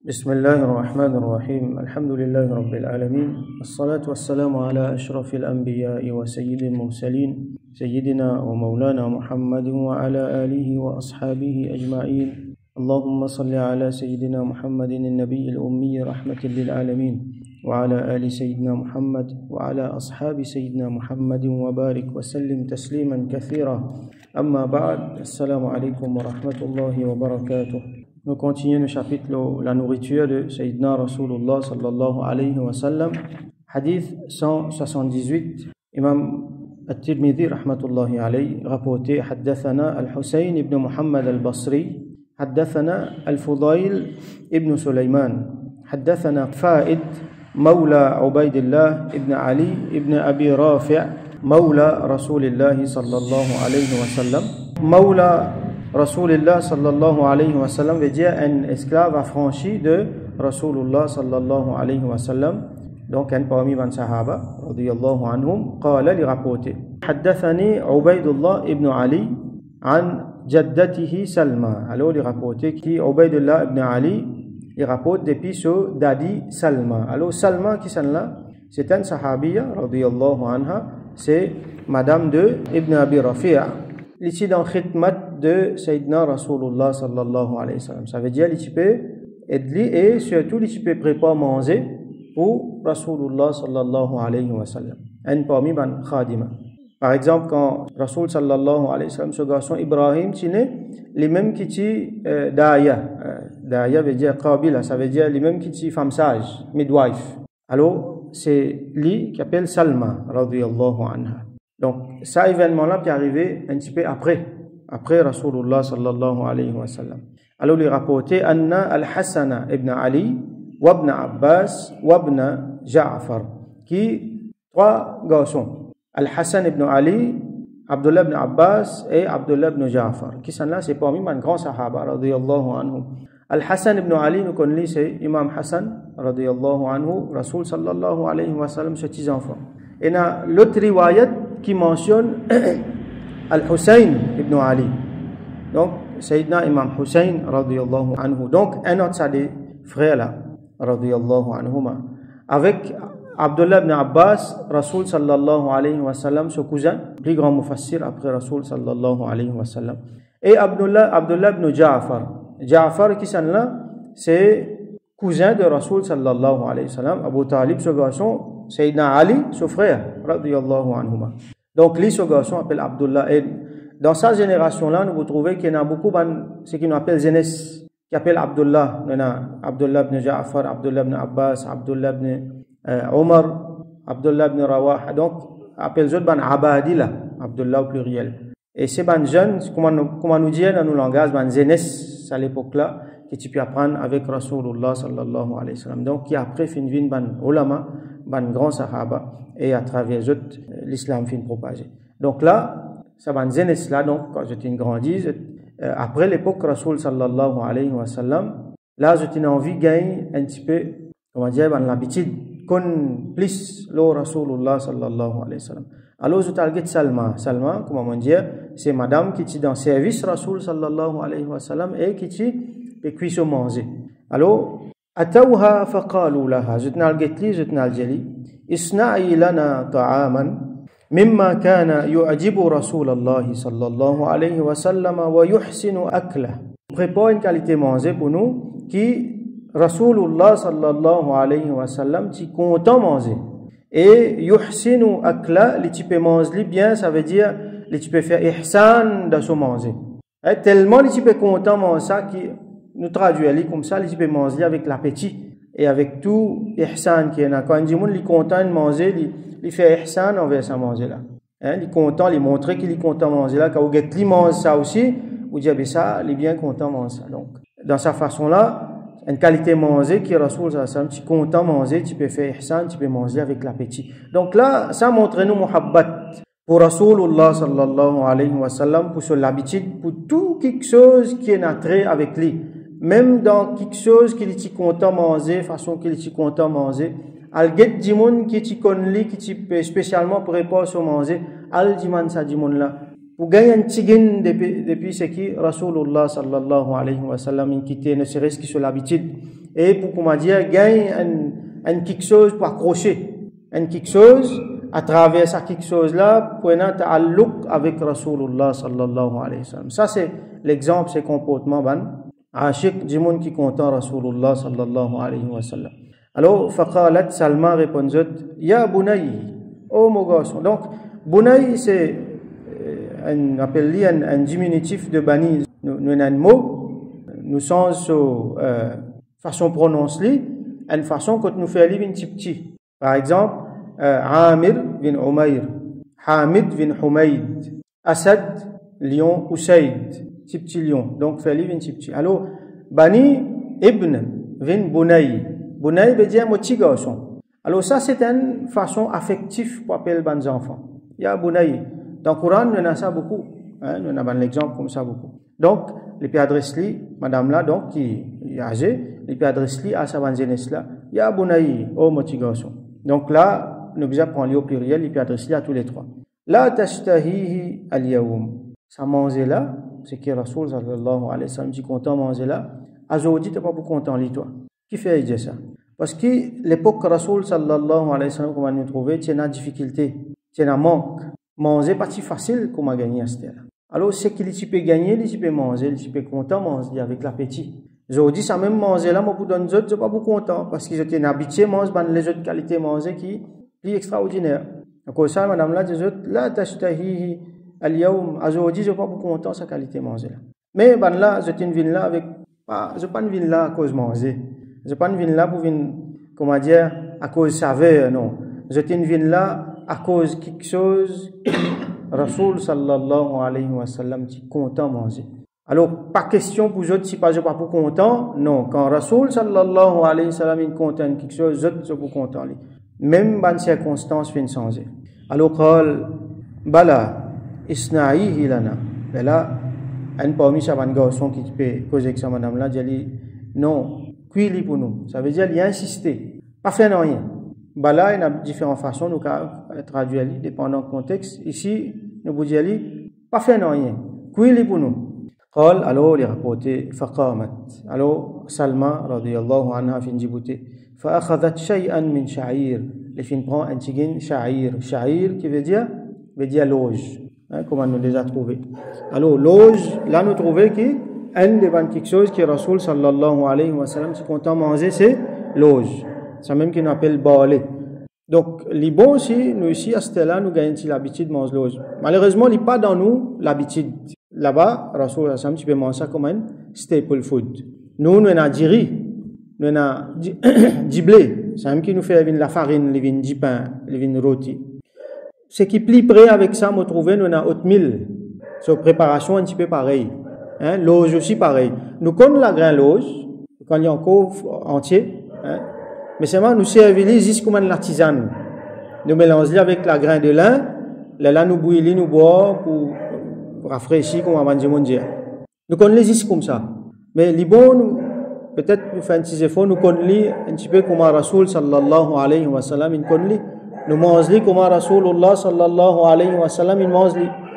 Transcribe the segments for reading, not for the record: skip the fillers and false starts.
بسم الله الرحمن الرحيم الحمد لله رب العالمين الصلاة والسلام على أشرف الأنبياء وسيد المرسلين سيدنا ومولانا محمد وعلى آله وأصحابه أجمعين اللهم صل على سيدنا محمد النبي الأمي رحمة للعالمين وعلى آل سيدنا محمد وعلى أصحاب سيدنا محمد وبارك وسلم تسليما كثيرا أما بعد السلام عليكم ورحمة الله وبركاته. Nous continuons le chapitre la nourriture de Sayyidina Rasulullah sallallahu alayhi wa sallam. Hadith 178. Imam At-Tirmidhi rahmatullahi alayhi rapporté حدثنا الحسين ibn Muhammad al-Basri حدثنا الفضيل ibn سليمان حدثنا فائد مولى عبيد الله ibn علي ibn أبي رافع مولى رسول الله صلى الله عليه وسلم. مولى Rasulullah sallallahu alayhi wa sallam veut dire un esclave affranchi de Rasulullah sallallahu alayhi wa sallam, donc un parmi les sahaba radiyallahu anhum. قال لي rapporté حدثني عبيد الله ibn Ali عن جدته سلمى. Alors il rapporté qui عبيد الله ibn Ali il rapporte depuis ce dadi Salma. Alors Salma qui sont là, c'est un sahabiya radiyallahu anha, c'est madame de Ibn Abi Rafi'. Ici dans khidmat de Sayyidina Rasulullah sallallahu alayhi wa sallam. Ça veut dire qu'il peut aider et surtout qu'il peut préparer manger pour Rasulullah sallallahu alayhi wa sallam. Un parmi les khadima. Par exemple, quand Rasul sallallahu alayhi wa sallam, ce garçon Ibrahim, les mêmes qui dit Daya. Daya veut dire Qabila, ça veut dire les mêmes qui dit femme sage, midwife. Alors, c'est lui qui appelle Salma radiyallahu anha. Donc, ça événement-là qui est arrivé un petit peu après Rasulullah sallallahu alayhi wa sallam. Alors, il rapporté Anna al-Hassan ibn Ali, wa ibn Abbas, wa ibn Ja'far, qui trois garçons. Al-Hassan ibn Ali, Abdullah ibn Abbas et Abdullah ibn Ja'far. Qui sont là, c'est parmi les grands sahaba, radiyallahu anhu. Al-Hassan ibn Ali, nous connaissons, c'est Imam Hassan, radiyallahu anhu, Rasul sallallahu alayhi wa sallam, ses petits enfants. Et dans l'autre riwayat qui mentionne Al-Hussein ibn Ali. Donc, Sayyidina Imam Hussein radiyallahu anhu. Donc, un autre des frères là, radiyallahu anhuma. Avec Abdullah ibn Abbas, Rasul sallallahu alayhi wa sallam, son cousin, plus grand mufassir après Rasul sallallahu alayhi wa sallam. Et Abdullah ibn Ja'far. Ja'far qui sont là, c'est cousin de Rasul sallallahu alayhi wa sallam. Abu Talib, ce garçon, Sayyidina Ali, son frère, radiyallahu anhuma. Donc, lui, ce garçon appelle Abdullah. Et dans sa génération-là, nous vous trouvez qu'il y en a beaucoup, ce qu'on appelle Zénès, qui appelle Abdullah. Il y en a Abdullah ibn Ja'far, Abdullah ibn Abbas, Abdullah ibn Omar, Abdullah ibn Rawah. Donc, appelle les autres Abadila, Abdullah au pluriel. Et ces jeunes, comment nous dire dans nos langages, Zénès, à l'époque-là, que tu peux apprendre avec Rasulullah sallallahu alayhi wa sallam. Donc, qui après fin vin ulama, grand sahaba, et à travers eux, l'islam fin propagé. Donc là, ça va jeunesse là, donc, quand j'étais grandi, après l'époque Rasul sallallahu alayhi wa sallam, là, j'étais envie de gagner un petit peu, comment dire, l'habitude, qu'on plus le Rasulullah sallallahu alayhi wa sallam. Alors, je target Salma. Salma, comment dire, c'est madame qui est dans service Rasul sallallahu alayhi wa sallam et qui est cuisson manger. Alors, أتوها فقالوا لها جتنا الجتلي جتنا الجلي اصنعي لنا طعاما مما كان يعجب رسول الله صلى الله عليه وسلم ويحسن أكله. Prépare une qualité manger pour nous qui Rasulullah sallallahu alayhi wa sallam qui content manger. Et yuhsinu akla, les tu peux manger bien, ça veut dire les tu peux faire ihsan dans son manger. Et tellement les tu peux content manger ça qui nous traduisons comme ça, les peux manger avec l'appétit et avec tout ihsan qui est là. Quand il est content de manger, il fait ihsan envers sa manger là. Il est content, il montre qu'il est content de manger là. Quand il mange ça aussi, vous dites ça, il est bien content de manger ça. Donc, dans sa façon là, une qualité manger qui est Rasul sallallahu alayhi wa sallam, tu es content de manger, tu peux faire ihsan, tu peux manger avec l'appétit. Donc là, ça montre nous muhabbat pour Rasulullah sallallahu alayhi wa sallam, pour l'habitude, pour tout quelque chose qui est trait avec lui. Même dans quelque chose qu'il est content de manger, façon qu'il est content de manger, al get dimon qui est connu, qui est spécialement préparé pour manger, al diman sa dimon là, pour gagner un tigin depuis ce qui Rasulullah sallallahu alayhi wa sallam in quitté ne serait-ce que sur l'habitude et pour comment dire gagner un quelque chose pour accrocher un quelque chose à travers ça quelque chose là pour un ta'alluq avec Rasulullah sallallahu alayhi wa sallam. Ça c'est l'exemple c'est comportement ban ashik du monde qui content Rasulullah sallallahu alayhi wa sallam. Alors faqalat Salma répondit ya bunay oh mon garçon. Donc bunay c'est on appelle un diminutif de bani. Nous avons un mot, nous sommes sur façon prononcer, une façon que nous faisons un petit petit. Par exemple, Amir bin Umayr, Hamid bin Humayd, Asad, lion, Usaid, petit lion. Donc, fait un petit petit. Alors, bani ibn bin Bunay. Bunay veut dire mon petit garçon. Alors, ça, c'est une façon affective pour appeler les enfants. Il y a Bunay. Dans le Coran, nous avons ça beaucoup. Hein, nous avons l'exemple comme ça beaucoup. Donc, les pieds adressés, madame là, donc, qui est âgée, les pieds adressés à sa jeunesse là, il y a Bunay, oh mon petit garçon. Donc là, nous avons au pluriel, les pieds adressés à tous les trois. La tashtahihi al-yawm. Ça manger là, c'est que Rasoul sallallahu alayhi wa sallam dit content manger là. Aujourd'hui, tu n'es pas beaucoup content, lis-toi. Qui fait dire ça? Parce que l'époque Rasoul sallallahu alayhi wa sallam, comment nous trouver, tu as une difficulté, tu as un manque. Manger pas si facile comme à gagner à ce là. Alors c'est qu'il tu peux gagner, tu peux manger, tu peux content manger avec l'appétit. Aujourd'hui ça même manger là moi pour donner autres, je pas beaucoup content parce qu'ils étaient habitués manger les autres qualités manger qui plus extraordinaire. Donc ça madame là dit la tashtahihi al-yawm aujourd'hui je pas beaucoup content sa qualité manger là. Mais ben là je une vine là avec pas je pas une vine là à cause manger. Je pas une vine là pour vine comment dire à cause saveur non. Je une vine là à cause quelque chose Rasoul sallallahu alayhi wa sallam dit content manger. Alors pas question pour eux si pas je pas pour content non quand Rasoul sallallahu alayhi wa sallam il content quelque chose je pour content même dans circonstances fin changer. Alors qal bala isna'ihi lana là un parmi ça van garçon qui peut causer avec ça madame là dit non cuili pour nous ça veut dire il a insisté pas faire rien. Bala, il y a différentes façons, nous traduire, dépendant du contexte. Ici, nous vous disons, pas faire rien. Qui pour nous? قال, alors, il rapporté, فقامت. Alors, Salma, radiyallahu anha, fin djibouté. فأخذت شيئا من شعير. Les fins prend un tigin, sha'ir. Sha'ir, qui veut dire loge. Hein, comment nous les a trouvés. Alors, loge, là, nous trouvons qu'un des quelque chose qui est Rasoul sallallahu alayhi wa sallam, si content manger, c'est loge. C'est même qu'on appelle balai. Donc, les bons aussi, nous ici, à ce là nous gagnons l'habitude de manger l'ose. Malheureusement, il n'y a pas dans nous l'habitude. Là-bas, Rasoul Hassan, tu peux manger ça comme un staple food. Nous avons du riz, nous avons du blé. C'est même qui nous fait la farine, du pain, du rôti. Ce qui est plus près avec ça, nous trouvons, nous avons oatmeal. C'est une préparation un petit peu pareil. Hein? L'ose aussi pareil. Nous connaissons la grain l'ose, quand il y a encore entier. Hein? Mais seulement nous servir juste comme la tisane. Nous mélangeons avec la grain de lin, le lin nous bouillir, nous boire pour rafraîchir comme avant de manger. Nous connaissons juste comme ça. Mais les bons, peut-être nous faisons un petit effort, nous connaissons un petit peu comme Rasoul sallallahu alayhi wa sallam, nous mangeons comme Rasoulullah sallallahu alayhi wa sallam, il mange.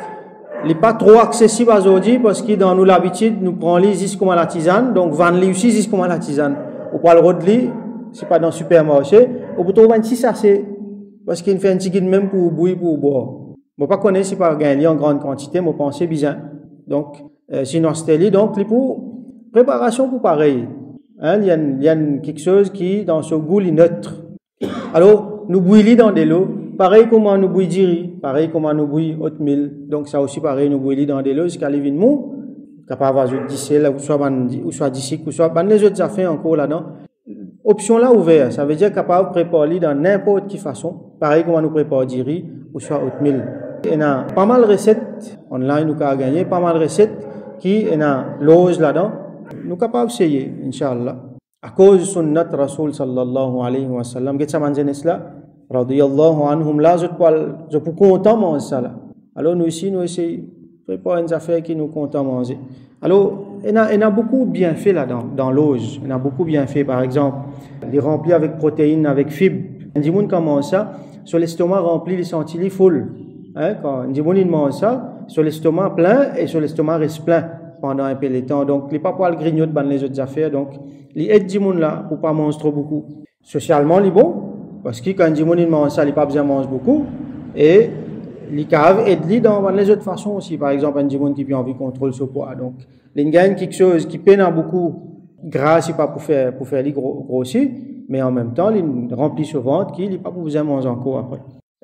Il n'est pas trop accessible aujourd'hui parce que dans nous l'habitude, nous prenons juste comme la tisane, donc vendons aussi juste comme la tisane. On prend le rodli. C'est pas dans le supermarché. Au bout de 26, ça c'est parce qu'il fait un petit guide même pour bouillir, pour boire. Je ne pas connaître si pas gagner en grande quantité, mais pensez bien. Donc, sinon c'était donc pour préparation pour pareil. Hein, il y a quelque chose qui dans ce goût est neutre. Alors, nous bouillons dans de l'eau. Pareil comment nous bouillons du riz, pareil comment nous bouillons oatmeal. Donc ça aussi pareil, nous bouillons dans de l'eau jusqu'à l'évin mou. Capable d'avoir du sel, ou soit d'ici, ou soit les autres affaires encore là-dedans. Option là ouverte, ça veut dire capable de préparer dans n'importe quelle façon. Pareil comme nous préparons du riz ou soit oatmeal. Il y a pas mal de recettes online nous avons gagné, pas mal de recettes qui il y a l'ose là-dedans. Nous capables d'essayer, Inch'Allah. À cause de sunnat Rasoul sallallahu alayhi wa sallam, qu'est-ce que ça mangeait là? Radiyallahu anhum là, je peux content manger ça là. Alors nous ici, nous essayons de préparer une affaire qui nous content manger. Alors, il y a beaucoup de bienfaits là dans l'ose. Il y a beaucoup de bienfaits. Par exemple, les remplis avec protéines, avec fibres. Un dimoun qui mange ça, sur l'estomac rempli, les sentilles full. Hein, quand un dimoun mange ça, sur l'estomac plein et sur l'estomac reste plein pendant un peu de temps. Donc, les pas pour le grignoter dans les autres affaires. Donc, les aides du monde là pour pas manger trop beaucoup. Socialement, les bon, parce que quand du monde mange ça, il pas besoin de manger beaucoup. Et les caves aident dans les autres façons aussi. Par exemple, un du monde qui a envie de contrôler ce poids. Donc, les gagne quelque chose qui peine à beaucoup gras, c'est pas pour faire les grossir, mais en même temps, il remplit ce ventre qui n'est pas pour besoin de manger encore après.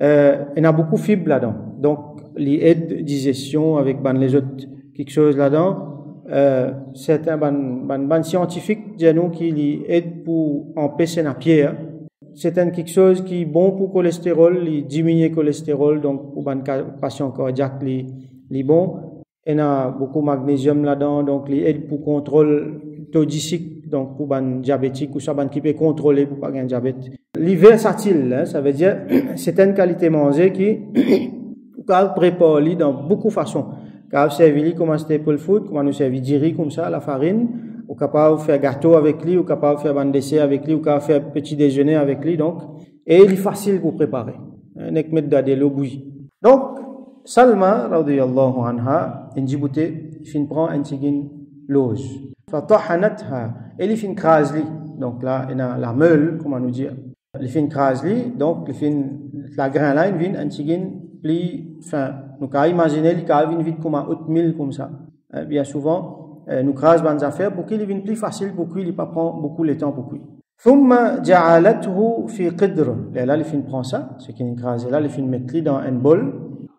Il y a beaucoup de fibres là-dedans. Donc, les aides digestion avec les autres quelque chose là-dedans. C'est un scientifique qui les aide pour empêcher la pierre. C'est quelque chose qui est bon pour le cholestérol, il diminue le cholestérol, donc pour les patients cardiaques, les bon. Il y a beaucoup de magnésium là-dedans, donc les aide pour contrôle taux glycémique, donc pour les diabétiques ou ça qui peut contrôler pour pas gagner diabète. Les versatile, hein, ça veut dire c'est une qualité manger qui peut préparer dans beaucoup de façons. Quand servir comment c'était pour le food, comment nous servir du riz comme ça, la farine, ou capable de faire gâteau avec lui, ou capable de faire un dessert avec lui, ou capable de faire petit déjeuner avec lui, donc. Et il est facile pour préparer. N'est que mettre de l'eau bouillie. Donc, Salma, radiyallahu anha, in Djibouti, il prend un tigin l'ose. Fatahanatha, et il fin crasli. Donc là, il y a la meule, comment nous dire. Il fin crasli, donc il fin la grain là, il vient un tigin plus fin. Nous pouvons imaginer qu'il y a une vite comme un haute mille comme ça. Bien souvent, nous crasons des affaires pour qu'il vienne plus facile pour qu'il ne pas prendre beaucoup de temps pour cuire. ثم جعلته في قدر. Là, il fin prend ça, ce qui est crasé là, il fin mettre dans un bol.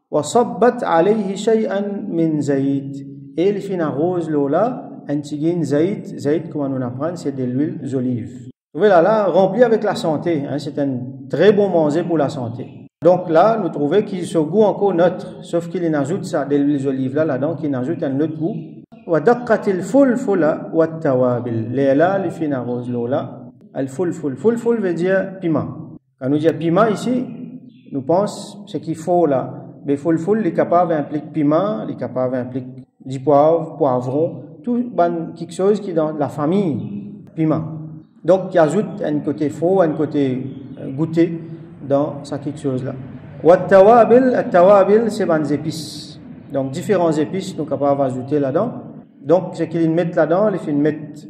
وصبت عليه شيئا من زيت. Et il fin arrose l'eau là, un tigin zayt. Zayt, comment on apprend, c'est de l'huile d'olive. Vous voyez là, rempli avec la santé. Hein, c'est un très bon manger pour la santé. Donc là, nous trouvons qu'il se goût encore neutre, sauf qu'il ajoute ça, de l'huile d'olive là-dedans, qu'il ajoute un autre goût. وَدَقَّتِ الْفُلْفُلَ وَالتَّوَابِلِ. Là, il fin arrose l'eau là. Al-fulful. Fulful veut dire piment. Quand nous disons piment ici, nous pensons ce qu'il faut là. Mais fulful, les capables impliquent piment, les capables impliquent du poivre, poivron, tout quelque chose qui est dans la famille piment. Donc, il ajoute un côté faux, un côté goûté dans ça quelque chose là. At-tawabil, c'est des épices. Donc, différents épices, nous sommes capables d'ajouter là-dedans. Donc, ce qu'ils mettent là-dedans, ils mettent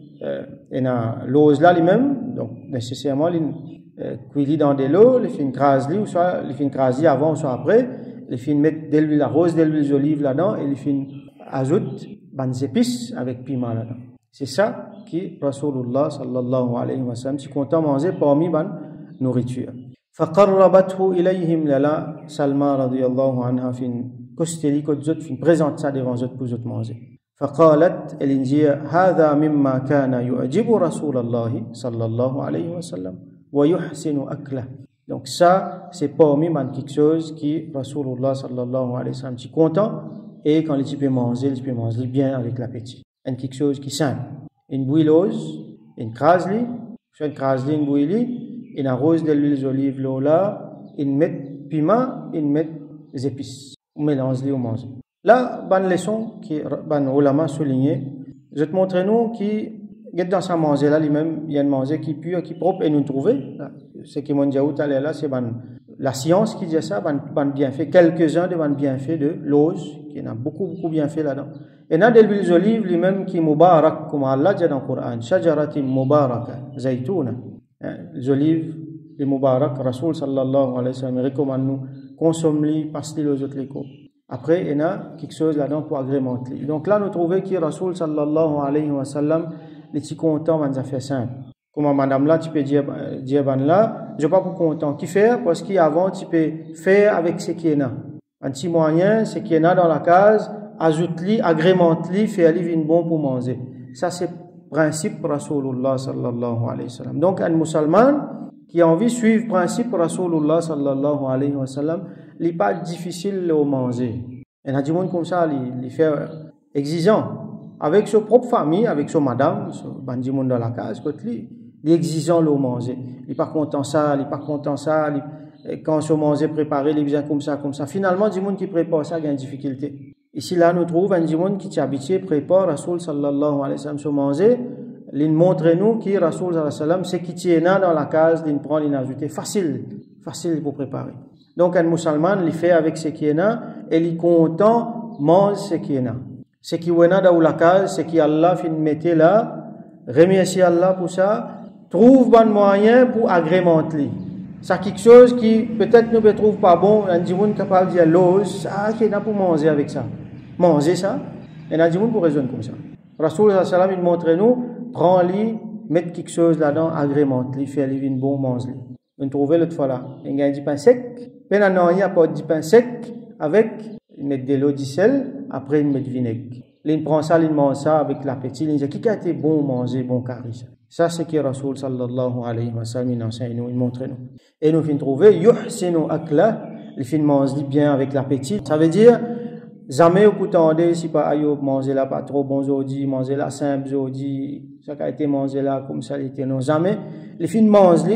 l'ose là lui-même, donc nécessairement ils cuisent dans de l'eau, ils font craser ou soit ils font craser avant ou soit après, ils font mettre de l'huile rose, de l'huile d'olive là-dedans et ils font ajouter des épices avec piment là-dedans. C'est ça qui Rasulullah sallallahu alayhi wa sallam si content manger parmi ban nourriture. فقربته إليهم للا سلمى رضي الله عنها في كستلي كتزت في présente ça devant eux pour eux manger. فقالت الإنجيل هذا مما كان يعجب رسول الله صلى الله عليه وسلم ويحسن أكله. Donc ça c'est parmi quelque chose qui Rasulullah sallallahu alayhi wa sallam est content et quand il peut manger bien avec l'appétit. Et quelque chose qui est simple. Une bouilleuse, une crasli, une bouillie, une arrose de l'huile d'olive là, une met piment, une met des épices. On mélange les au manger. Là, bonne leçon qui ban ulama souligné. Je te montre nous qui dans sa manger là lui-même, il y a une manger qui pure, qui propre et nous trouver. Ce qui m'ont dit là, c'est la science qui dit ça, ban bienfait, quelques-uns de ban bienfaits de l'ose, qui en a beaucoup bienfaits là-dedans. Et il y a de l'huile d'olive lui-même qui mubarak, comme Allah dit dans le Coran, shajaratin mubaraka, zaytouna. Les olives, les mubarak, Rasul sallallahu alayhi wa sallam recommande nous consommer, passer les autres les Après, il y a quelque chose là-dedans pour agrémenter. Donc là, nous trouvons que Rasul sallallahu alayhi wa sallam, les petits contents, on a fait simple. Comme madame là, tu peux dire là, je ne sais pas pour content. Qui faire? Parce qu'avant, tu peux faire avec ce qui est là. Un petit moyen, ce qui est là dans la case, ajoute-li, agrémente-li, fais-li une bon pour manger. Ça, c'est le principe Rasulullah sallallahu alayhi wa sallam. Donc, un musulman qui a envie de suivre le principe Rasulullah sallallahu alayhi wa sallam, il n'est pas difficile de manger. Il y a des gens comme ça, il fait exigeant. Avec sa propre famille, avec sa madame, son bandit monde dans la case, il est exigeant de manger. Il n'est pas content ça, il n'est pas content ça. Quand son manger préparé, il est bien comme ça. Finalement, des gens qui préparent ça, il y a une difficulté. Ici, là, nous trouvons un monde qui est habitué, prépare Rasul sallallahu alayhi wa sallam son manger. Il montre nous qui Rasul sallallahu alayhi wa sallam, c'est qui tient dans la case, il prend, il ajoute. Facile pour préparer. Donc, un musulman, il fait avec ce qui est là, et il est content mange ce qui est là. Ce qui est là dans la case, ce qui Allah fin mettre là, remercier Allah pour ça, trouve bon moyen pour agrémenter. C'est quelque chose qui peut-être nous ne trouve pas bon, on dit on capable de dire l'ose, ça qui est là pour manger avec ça. Manger ça, et on dit on pour raisonner comme ça. Rasoul sallallahu alayhi wa sallam il montre nous, prends-le, mettre quelque chose là-dedans, agrémente-le, faire les vins bons, mange-le. On trouve l'autre fois là, il y a du pain sec, mais non, il n'y a pas de pain sec avec, il met de l'eau, du sel, après il met du vinaigre. Il prend ça, il mange ça avec l'appétit, il dit qui a été bon manger, bon carré. Ça c'est que Rasoul sallallahu alayhi wa sallam il enseigne nous, il montre nous. Et nous finissons trouver, yuhsinu akla, il finit manger bien avec l'appétit. Ça veut dire, jamais au coup tendez, si pas ayo manger là pas trop bon aujourd'hui, manger là simple aujourd'hui, ça qui a été mangé là comme ça il était non jamais, il finit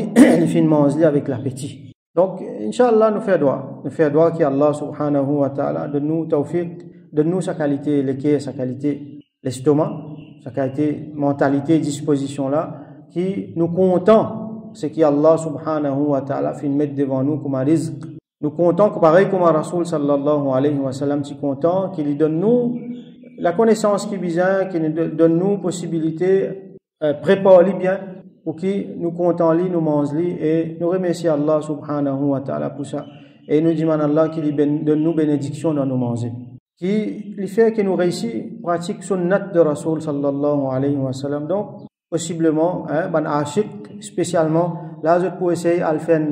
manger avec l'appétit. Donc inchallah nous fait droit que Allah subhanahu wa ta'ala donne nous tawfiq, donne nous sa qualité le cœur, sa qualité l'estomac, sa qualité mentalité, disposition là qui nous content ce qui Allah subhanahu wa ta'ala fait mettre devant nous comme un rizq. Nous comptons que pareil comme un Rasoul sallallahu alayhi wa sallam, si content qu'il donne nous la connaissance qui vient, qui nous donne nous possibilité, préparer bien pour que nous comptons nous mangeons et nous remercions Allah subhanahu wa ta'ala pour ça. Et nous disons à Allah qu'il donne nous bénédiction dans nos manger. Qui fait que nous réussissons pratique sunnat de Rasoul sallallahu alayhi wa sallam. Donc, possiblement, ban ashik, spécialement, là, je peux essayer à faire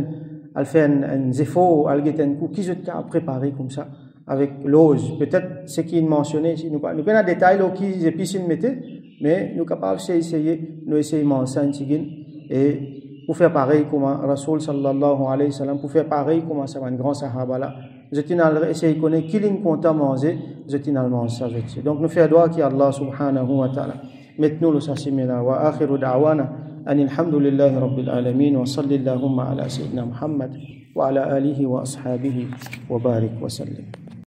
un effort, à un coup, qui je t'ai préparé comme ça, avec l'ose. Peut-être ce qui est mentionné ici, nous avons un détail qui est épices mais nous sommes capables d'essayer, nous essayons de m'enseigner et pour faire pareil comme Rasoul sallallahu alayhi wa sallam, pour faire pareil comme ça, un grand sahaba là. Je t'ai essayé de connaître qui est content manger, je t'ai manger ça. Donc nous faisons droit qui Allah subhanahu wa ta'ala. Mettons le sassimina wa akhiru da'wana anil hamdulillahi rabbil alamin wa sallallahu ala sayyidina Muhammad wa ala alihi wa ashabihi wa barik wa sallim.